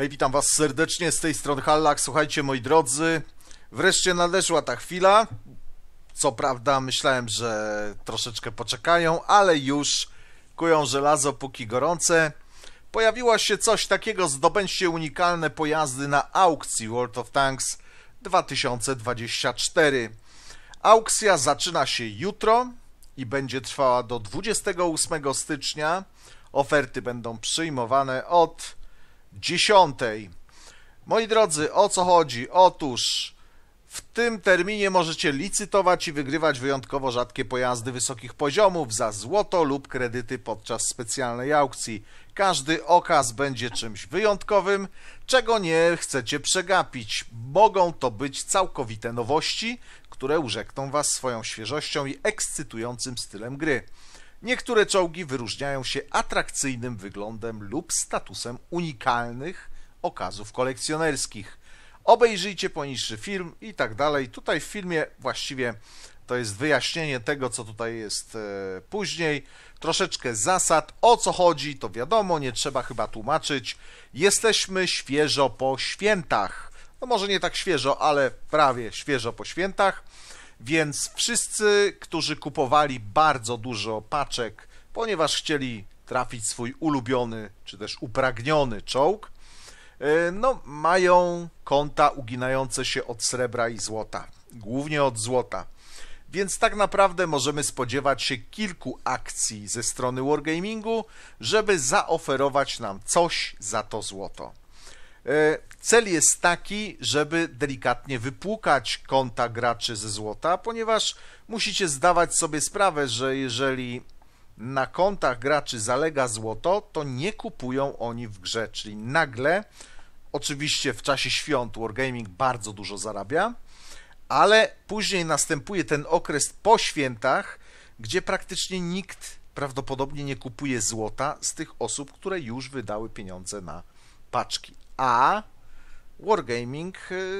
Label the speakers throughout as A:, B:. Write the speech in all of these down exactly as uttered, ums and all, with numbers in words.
A: Hej, witam was serdecznie, z tej strony Hallak. Słuchajcie, moi drodzy, wreszcie nadeszła ta chwila. Co prawda myślałem, że troszeczkę poczekają, ale już kują żelazo póki gorące. Pojawiło się coś takiego: zdobędźcie unikalne pojazdy na aukcji World of Tanks dwa tysiące dwudziesty czwarty. Aukcja zaczyna się jutro i będzie trwała do dwudziestego ósmego stycznia. Oferty będą przyjmowane od dziesiątej. Moi drodzy, o co chodzi? Otóż w tym terminie możecie licytować i wygrywać wyjątkowo rzadkie pojazdy wysokich poziomów za złoto lub kredyty podczas specjalnej aukcji. Każdy okaz będzie czymś wyjątkowym, czego nie chcecie przegapić. Mogą to być całkowite nowości, które urzekną was swoją świeżością i ekscytującym stylem gry. Niektóre czołgi wyróżniają się atrakcyjnym wyglądem lub statusem unikalnych okazów kolekcjonerskich. Obejrzyjcie poniższy film i tak dalej. Tutaj w filmie właściwie to jest wyjaśnienie tego, co tutaj jest e, później. Troszeczkę zasad. O co chodzi, to wiadomo, nie trzeba chyba tłumaczyć. Jesteśmy świeżo po świętach. No może nie tak świeżo, ale prawie świeżo po świętach. Więc wszyscy, którzy kupowali bardzo dużo paczek, ponieważ chcieli trafić swój ulubiony, czy też upragniony czołg, no mają konta uginające się od srebra i złota, głównie od złota. Więc tak naprawdę możemy spodziewać się kilku akcji ze strony Wargamingu, żeby zaoferować nam coś za to złoto. Cel jest taki, żeby delikatnie wypłukać konta graczy ze złota, ponieważ musicie zdawać sobie sprawę, że jeżeli na kontach graczy zalega złoto, to nie kupują oni w grze, czyli nagle, oczywiście w czasie świąt Wargaming bardzo dużo zarabia, ale później następuje ten okres po świętach, gdzie praktycznie nikt prawdopodobnie nie kupuje złota z tych osób, które już wydały pieniądze na paczki. A Wargaming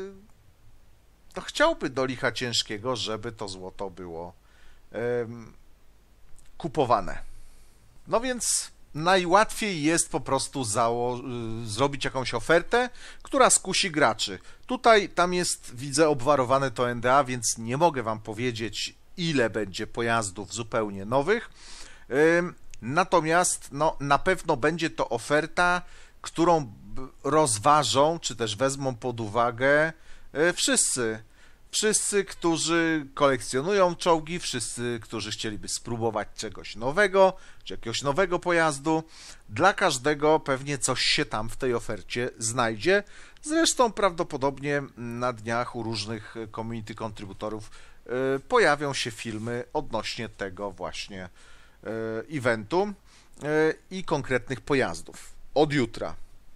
A: to chciałby do licha ciężkiego, żeby to złoto było um, kupowane. No więc najłatwiej jest po prostu zrobić jakąś ofertę, która skusi graczy. Tutaj, tam jest, widzę, obwarowane to N D A, więc nie mogę wam powiedzieć, ile będzie pojazdów zupełnie nowych. Um, natomiast no, na pewno będzie to oferta, którą rozważą, czy też wezmą pod uwagę wszyscy. Wszyscy, którzy kolekcjonują czołgi, wszyscy, którzy chcieliby spróbować czegoś nowego, czy jakiegoś nowego pojazdu. Dla każdego pewnie coś się tam w tej ofercie znajdzie. Zresztą prawdopodobnie na dniach u różnych community kontrybutorów pojawią się filmy odnośnie tego właśnie eventu i konkretnych pojazdów. Od jutra.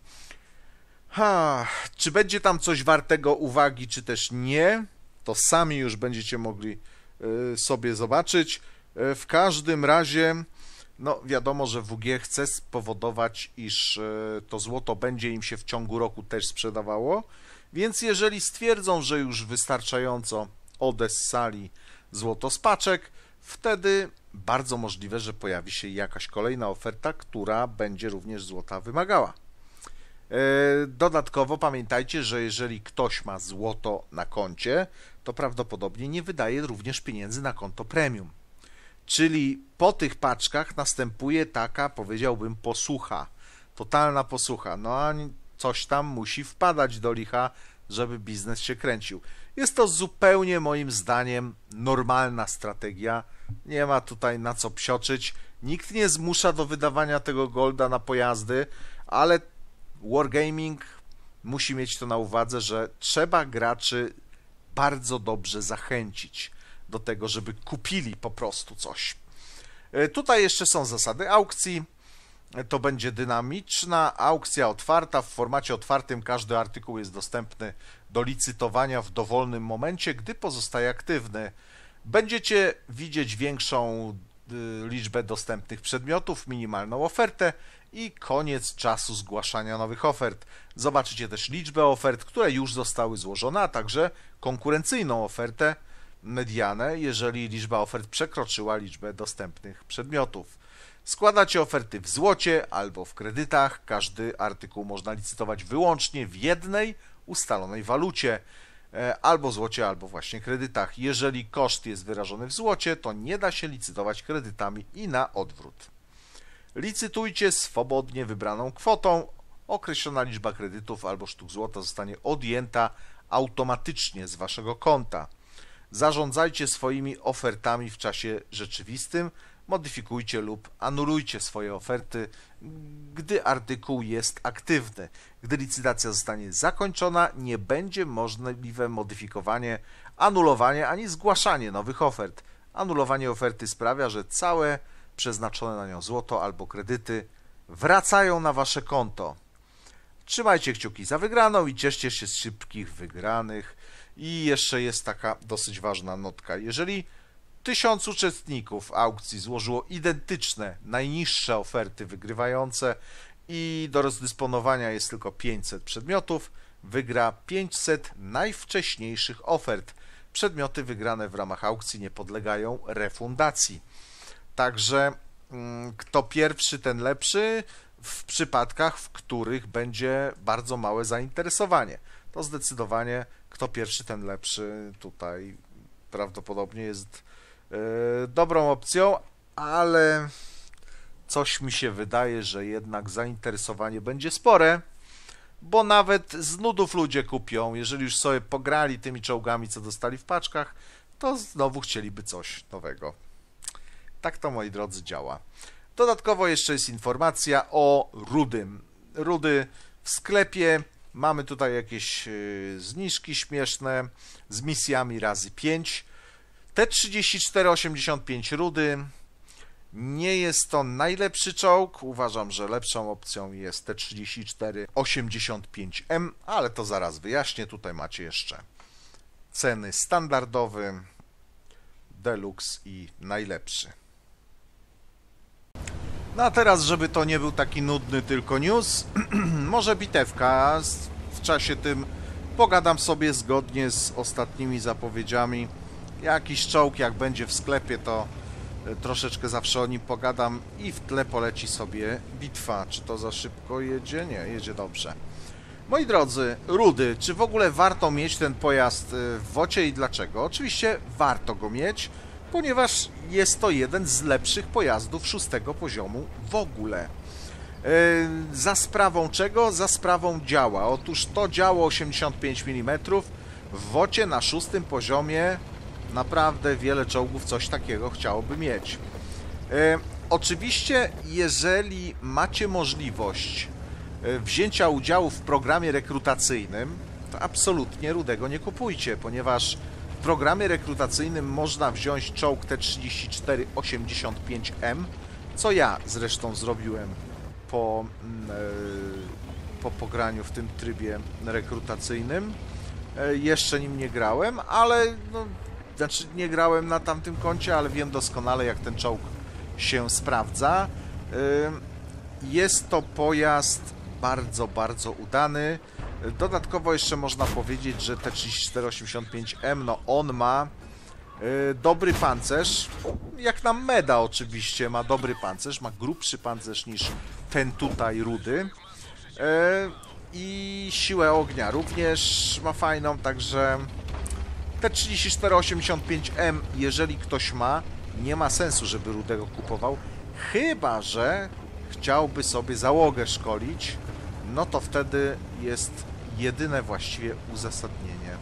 A: Ha, czy będzie tam coś wartego uwagi, czy też nie, to sami już będziecie mogli y, sobie zobaczyć. Y, w każdym razie, no wiadomo, że W G chce spowodować, iż y, to złoto będzie im się w ciągu roku też sprzedawało, więc jeżeli stwierdzą, że już wystarczająco odessali złoto z paczek, wtedy bardzo możliwe, że pojawi się jakaś kolejna oferta, która będzie również złota wymagała. Dodatkowo pamiętajcie, że jeżeli ktoś ma złoto na koncie, to prawdopodobnie nie wydaje również pieniędzy na konto premium. Czyli po tych paczkach następuje taka, powiedziałbym, posłucha. Totalna posłucha. No a coś tam musi wpadać do licha, żeby biznes się kręcił. Jest to zupełnie moim zdaniem normalna strategia. Nie ma tutaj na co psioczyć. Nikt nie zmusza do wydawania tego golda na pojazdy, ale Wargaming musi mieć to na uwadze, że trzeba graczy bardzo dobrze zachęcić do tego, żeby kupili po prostu coś. Tutaj jeszcze są zasady aukcji. To będzie dynamiczna aukcja otwarta. W formacie otwartym każdy artykuł jest dostępny do licytowania w dowolnym momencie, gdy pozostaje aktywny. Będziecie widzieć większą liczbę dostępnych przedmiotów, minimalną ofertę i koniec czasu zgłaszania nowych ofert. Zobaczycie też liczbę ofert, które już zostały złożone, a także konkurencyjną ofertę, medianę, jeżeli liczba ofert przekroczyła liczbę dostępnych przedmiotów. Składacie oferty w złocie albo w kredytach. Każdy artykuł można licytować wyłącznie w jednej ustalonej walucie, albo złocie, albo właśnie kredytach. Jeżeli koszt jest wyrażony w złocie, to nie da się licytować kredytami i na odwrót. Licytujcie swobodnie wybraną kwotą. Określona liczba kredytów albo sztuk złota zostanie odjęta automatycznie z waszego konta. Zarządzajcie swoimi ofertami w czasie rzeczywistym. Modyfikujcie lub anulujcie swoje oferty, gdy artykuł jest aktywny. Gdy licytacja zostanie zakończona, nie będzie możliwe modyfikowanie, anulowanie ani zgłaszanie nowych ofert. Anulowanie oferty sprawia, że całe przeznaczone na nią złoto albo kredyty wracają na wasze konto. Trzymajcie kciuki za wygraną i cieszcie się z szybkich wygranych. I jeszcze jest taka dosyć ważna notka. Jeżeli tysiąc uczestników aukcji złożyło identyczne, najniższe oferty wygrywające i do rozdysponowania jest tylko pięćset przedmiotów, wygra pięćset najwcześniejszych ofert. Przedmioty wygrane w ramach aukcji nie podlegają refundacji. Także kto pierwszy, ten lepszy w przypadkach, w których będzie bardzo małe zainteresowanie. To zdecydowanie kto pierwszy, ten lepszy tutaj prawdopodobnie jest yy, dobrą opcją, ale coś mi się wydaje, że jednak zainteresowanie będzie spore, bo nawet z nudów ludzie kupią. Jeżeli już sobie pograli tymi czołgami, co dostali w paczkach, to znowu chcieliby coś nowego. Tak to, moi drodzy, działa. Dodatkowo jeszcze jest informacja o rudym. Rudy w sklepie. Mamy tutaj jakieś zniżki śmieszne z misjami razy pięć. T trzydzieści cztery osiemdziesiąt pięć rudy. Nie jest to najlepszy czołg. Uważam, że lepszą opcją jest T trzydzieści cztery osiemdziesiąt pięć M, ale to zaraz wyjaśnię. Tutaj macie jeszcze ceny standardowy, deluxe i najlepszy. No a teraz, żeby to nie był taki nudny tylko news, może bitewka. W czasie tym pogadam sobie zgodnie z ostatnimi zapowiedziami. Jakiś czołg jak będzie w sklepie, to troszeczkę zawsze o nim pogadam i w tle poleci sobie bitwa. Czy to za szybko jedzie? Nie, jedzie dobrze. Moi drodzy, rudy, czy w ogóle warto mieć ten pojazd w wocie i dlaczego? Oczywiście warto go mieć, ponieważ jest to jeden z lepszych pojazdów szóstego poziomu w ogóle. Yy, za sprawą czego? Za sprawą działa. Otóż to działo osiemdziesiąt pięć milimetrów w wocie na szóstym poziomie naprawdę wiele czołgów coś takiego chciałoby mieć. Yy, oczywiście, jeżeli macie możliwość wzięcia udziału w programie rekrutacyjnym, to absolutnie rudego nie kupujcie, ponieważ w programie rekrutacyjnym można wziąć czołg T trzydzieści cztery osiemdziesiąt pięć M, co ja zresztą zrobiłem po, po pograniu w tym trybie rekrutacyjnym. Jeszcze nim nie grałem, ale no, znaczy nie grałem na tamtym koncie, ale wiem doskonale, jak ten czołg się sprawdza. Jest to pojazd bardzo, bardzo udany. Dodatkowo jeszcze można powiedzieć, że T trzydzieści cztery osiemdziesiąt pięć M, no on ma y, dobry pancerz, jak na meda oczywiście ma dobry pancerz, ma grubszy pancerz niż ten tutaj rudy y, i siłę ognia również ma fajną, także T trzydzieści cztery osiemdziesiąt pięć M, jeżeli ktoś ma, nie ma sensu, żeby rudego kupował, chyba że chciałby sobie załogę szkolić, no to wtedy jest jedyne właściwie uzasadnienie.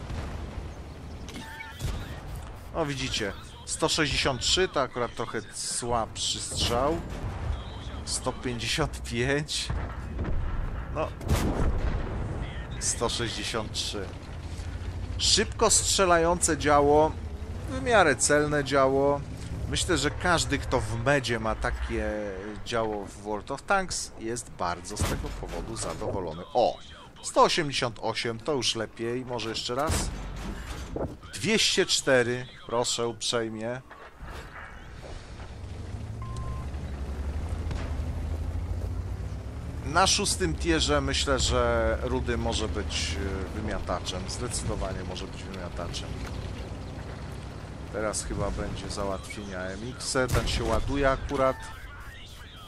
A: O, widzicie, sto sześćdziesiąt trzy to akurat trochę słabszy strzał. sto pięćdziesiąt pięć. No, sto sześćdziesiąt trzy. Szybko strzelające działo, w miarę celne działo. Myślę, że każdy, kto w medzie ma takie działo w World of Tanks, jest bardzo z tego powodu zadowolony. O! sto osiemdziesiąt osiem, to już lepiej. Może jeszcze raz? dwieście cztery, proszę uprzejmie. Na szóstym tierze myślę, że rudy może być wymiataczem. Zdecydowanie może być wymiataczem. Teraz chyba będzie załatwienia M X. Ten się ładuje akurat.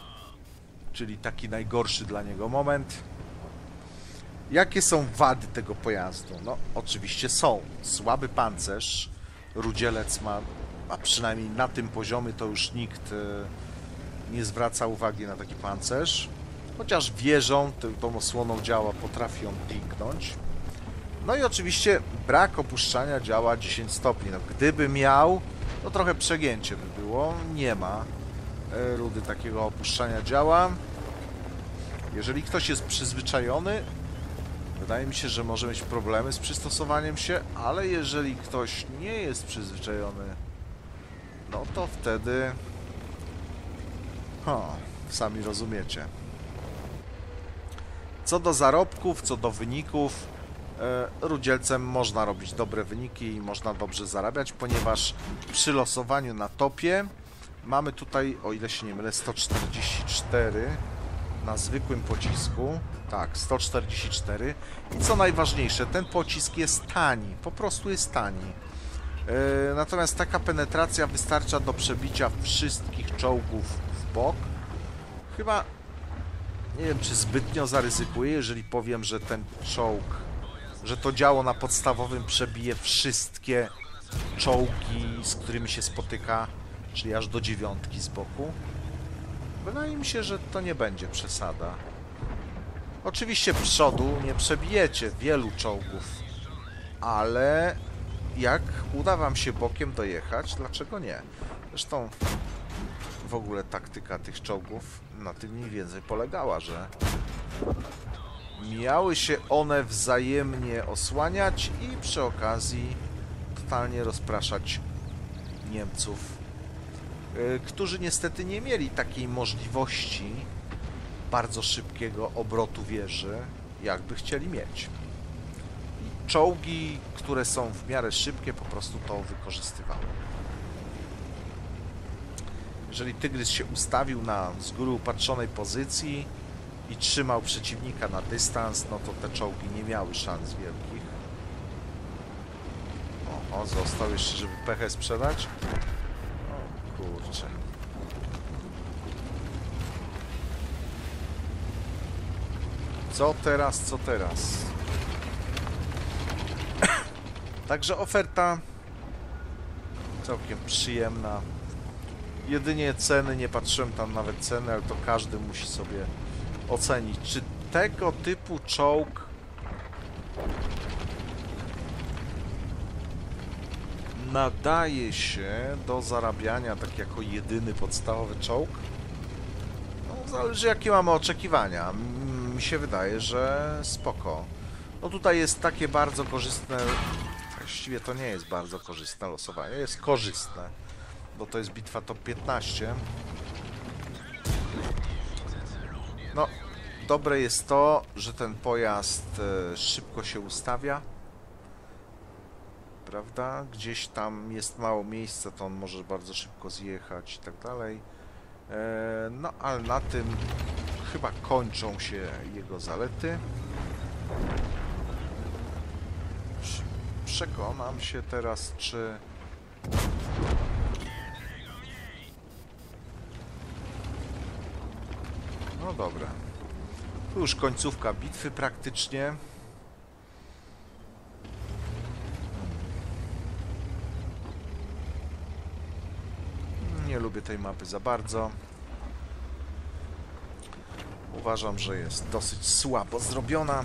A: czyli taki najgorszy dla niego moment. Jakie są wady tego pojazdu? No, oczywiście są. Słaby pancerz. Rudzielec ma, a przynajmniej na tym poziomie to już nikt nie zwraca uwagi na taki pancerz. Chociaż wieżą, tą osłoną działa, potrafi on kliknąć. No i oczywiście brak opuszczania działa dziesięć stopni. No, gdyby miał, to trochę przegięcie by było. Nie ma rudy takiego opuszczania działa. Jeżeli ktoś jest przyzwyczajony, wydaje mi się, że może mieć problemy z przystosowaniem się, ale jeżeli ktoś nie jest przyzwyczajony, no to wtedy... Ha, sami rozumiecie. Co do zarobków, co do wyników, e, rudzielcem można robić dobre wyniki i można dobrze zarabiać, ponieważ przy losowaniu na topie mamy tutaj, o ile się nie mylę, sto czterdzieści cztery na zwykłym pocisku. Tak, sto czterdzieści cztery. I co najważniejsze, ten pocisk jest tani, po prostu jest tani. Yy, natomiast taka penetracja wystarcza do przebicia wszystkich czołgów w bok. Chyba, nie wiem, czy zbytnio zaryzykuję, jeżeli powiem, że ten czołg, że to działo na podstawowym przebije wszystkie czołgi, z którymi się spotyka, czyli aż do dziewiątki z boku. Wydaje mi się, że to nie będzie przesada. Oczywiście przodu nie przebijecie wielu czołgów, ale jak uda wam się bokiem dojechać, dlaczego nie? Zresztą w ogóle taktyka tych czołgów na tym mniej więcej polegała, że miały się one wzajemnie osłaniać i przy okazji totalnie rozpraszać Niemców, którzy niestety nie mieli takiej możliwości bardzo szybkiego obrotu wieży, jakby chcieli mieć. I czołgi, które są w miarę szybkie, po prostu to wykorzystywały. Jeżeli Tygrys się ustawił na z góry upatrzonej pozycji i trzymał przeciwnika na dystans, no to te czołgi nie miały szans wielkich. Oho, został jeszcze, żeby pechę sprzedać. O kurczę. Co teraz, co teraz? Także oferta całkiem przyjemna. Jedynie ceny, nie patrzyłem tam nawet ceny, ale to każdy musi sobie ocenić, czy tego typu czołg nadaje się do zarabiania tak jako jedyny podstawowy czołg. No, zależy jakie mamy oczekiwania. Mi się wydaje, że spoko. No tutaj jest takie bardzo korzystne, właściwie to nie jest bardzo korzystne losowanie, jest korzystne, bo to jest bitwa top piętnaście. No, dobre jest to, że ten pojazd szybko się ustawia, prawda? Gdzieś tam jest mało miejsca, to on może bardzo szybko zjechać i tak dalej. No, ale na tym chyba kończą się jego zalety. Przekonam się teraz, czy... No dobra. Tu już końcówka bitwy praktycznie. Nie lubię tej mapy za bardzo. Uważam, że jest dosyć słabo zrobiona.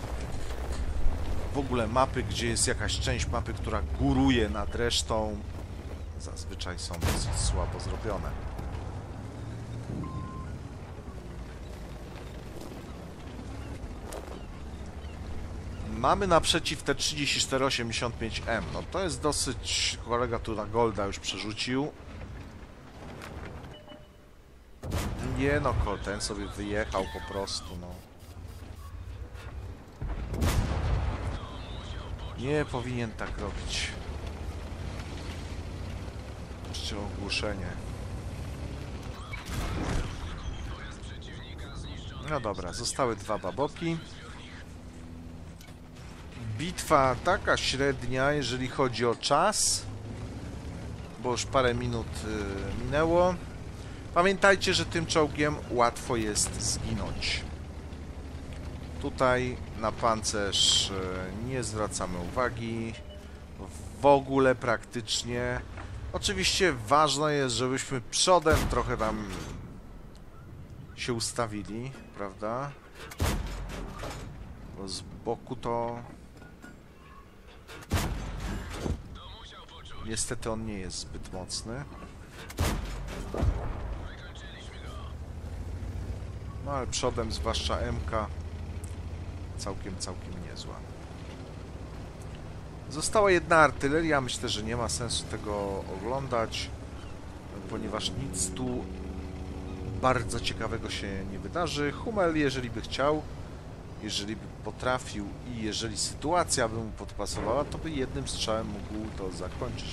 A: W ogóle mapy, gdzie jest jakaś część mapy, która góruje nad resztą, zazwyczaj są dosyć słabo zrobione. Mamy naprzeciw te trzydzieści cztery osiemdziesiąt pięć M. No to jest dosyć... Kolega tu na Golda już przerzucił. Nie no, ten sobie wyjechał po prostu, no. Nie powinien tak robić. Jeszcze ogłuszenie. No dobra, zostały dwa baboki. Bitwa taka średnia, jeżeli chodzi o czas, bo już parę minut y, minęło. Pamiętajcie, że tym czołgiem łatwo jest zginąć. Tutaj na pancerz nie zwracamy uwagi. W ogóle praktycznie. Oczywiście ważne jest, żebyśmy przodem trochę tam się ustawili, prawda? Bo z boku to... Niestety on nie jest zbyt mocny. No ale przodem, zwłaszcza M K, całkiem, całkiem niezła. Została jedna artyleria, myślę, że nie ma sensu tego oglądać, ponieważ nic tu bardzo ciekawego się nie wydarzy. Hummel, jeżeli by chciał, jeżeli by potrafił i jeżeli sytuacja by mu podpasowała, to by jednym strzałem mógł to zakończyć.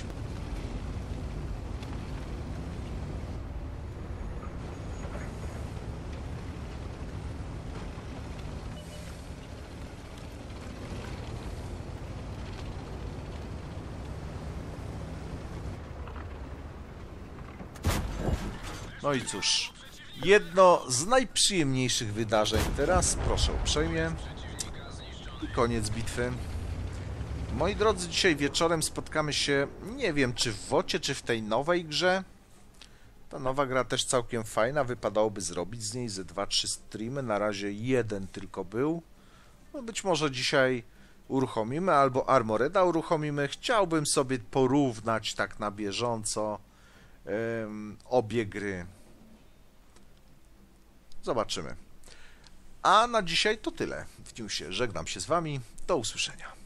A: No i cóż, jedno z najprzyjemniejszych wydarzeń teraz, proszę uprzejmie, i koniec bitwy. Moi drodzy, dzisiaj wieczorem spotkamy się, nie wiem czy w wocie, czy w tej nowej grze. Ta nowa gra też całkiem fajna, wypadałoby zrobić z niej ze dwa trzy streamy, na razie jeden tylko był. No być może dzisiaj uruchomimy, albo Armoreda uruchomimy. Chciałbym sobie porównać tak na bieżąco um, obie gry. Zobaczymy. A na dzisiaj to tyle. W newsie żegnam się z wami. Do usłyszenia.